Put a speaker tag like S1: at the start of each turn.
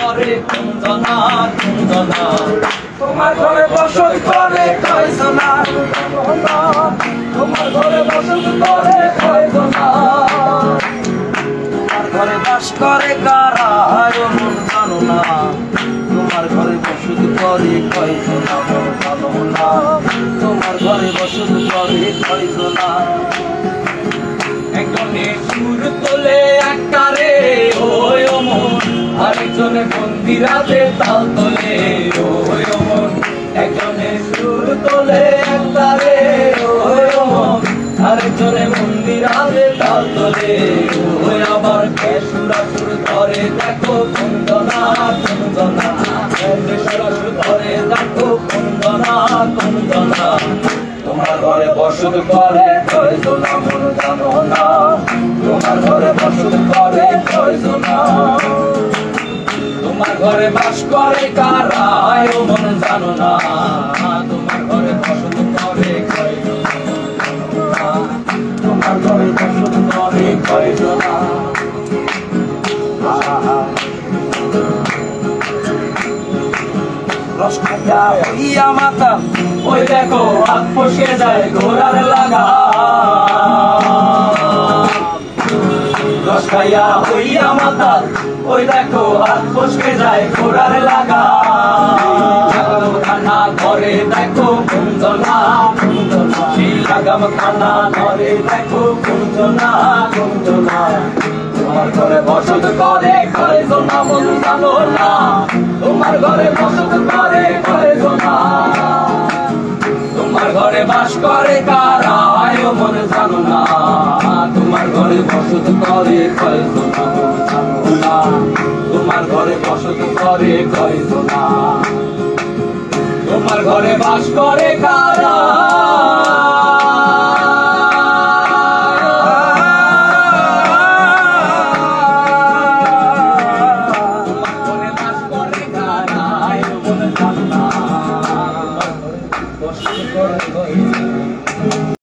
S1: করে কুঞ্জনা কুঞ্জনা তোমার ঘরে বসত করে কয়জনা তোমার ঘরে বসত করে কয়জনা তোমার ঘরে বাস করে কারা মন জানো না তোমার ঘরে বসত করে কয়জনা মন জানো না তোমার ঘরে বসত করে কয়জনা একজনে সুর তোলে একটারে ওই মন আরেকজনে মন্দিরাতে তাল তোলে ওই মন একজনে সুর তোলে একটারে ওই মন আরেকজনে মন্দিরাতে তাল তোলে ওই আবার কে সুরাসুর ধরে দেখো কুঞ্জনা কুঞ্জনা সুরাসুর ধরে দেখো কুঞ্জনা কুঞ্জনা তোমার ঘরে বসত করে কয়জনা মন জানো না তোমার ঘরে বসত করে কয়জনা তোমার ঘরে বাস করে কারা মন জানো না তোমার ঘরে বসত করে কয়জনা তোমার ঘরে বসত করে কয়জনা রসখাইয়া হইয়া মাতা ওই দেখো হাত ফসকে যায় ঘোড়ার লাগা রসখাইয়া হইয়া মাতা ওই দেখো হাত ফসকে যায় ঘোড়ার লাগা খানা ঘরে দেখো কুঞ্জনা কুঞ্জনা সেই লাগাম খানা ঘরে দেখো কুঞ্জনা কুঞ্জনা তোমার ঘরে বসত করে কয়জনা মন জানো না তোমার ঘরে বসত করে কয়জনা তোমার ঘরে বাস করে কারা মন জানো না তোমার ঘরে বসত করে কয়জনা মন জানো না তোমার ঘরে বসত করে কয়জনা তোমার ঘরে বাস করে